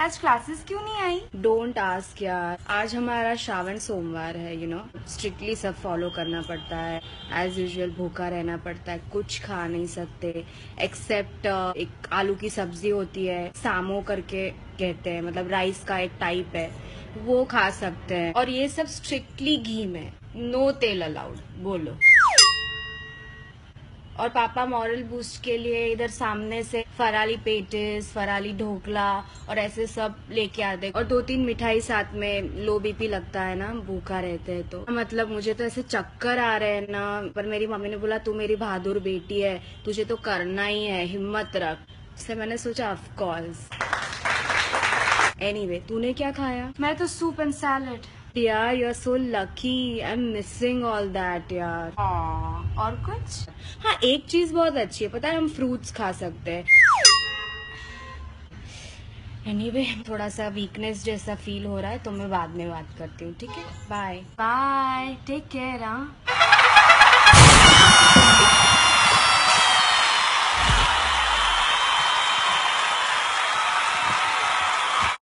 आज क्लासेस क्यों नहीं आई? डोंट आस्क यार, आज हमारा श्रावण सोमवार है, स्ट्रिक्टली सब फॉलो करना पड़ता है। एज यूजुअल भूखा रहना पड़ता है, कुछ खा नहीं सकते एक्सेप्ट एक आलू की सब्जी होती है, सामो करके कहते हैं, मतलब राइस का एक टाइप है, वो खा सकते हैं। और ये सब स्ट्रिक्टली घी में, नो तेल अलाउड। बोलो। और पापा मॉरल बूस्ट के लिए इधर सामने से फराली पेटिस, फराली ढोकला और ऐसे सब लेके आते, और 2-3 मिठाई साथ में। लो बीपी लगता है ना भूखा रहते हैं तो। मतलब मुझे तो ऐसे चक्कर आ रहे हैं ना, पर मेरी मम्मी ने बोला तू मेरी बहादुर बेटी है, तुझे तो करना ही है, हिम्मत रख। इसलिए मैंने सोचा ऑफ कोर्स। एनीवे, तूने क्या खाया? मैं तो सूप एंड सैलेड। यार you are so lucky, I am missing all that यार। और कुछ? हाँ, एक चीज बहुत अच्छी है, पता है, हम फ्रूट्स खा सकते हैं। एनीवे, थोड़ा सा वीकनेस जैसा फील हो रहा है तो मैं बाद में बात करती हूँ, ठीक है? Bye bye, take care.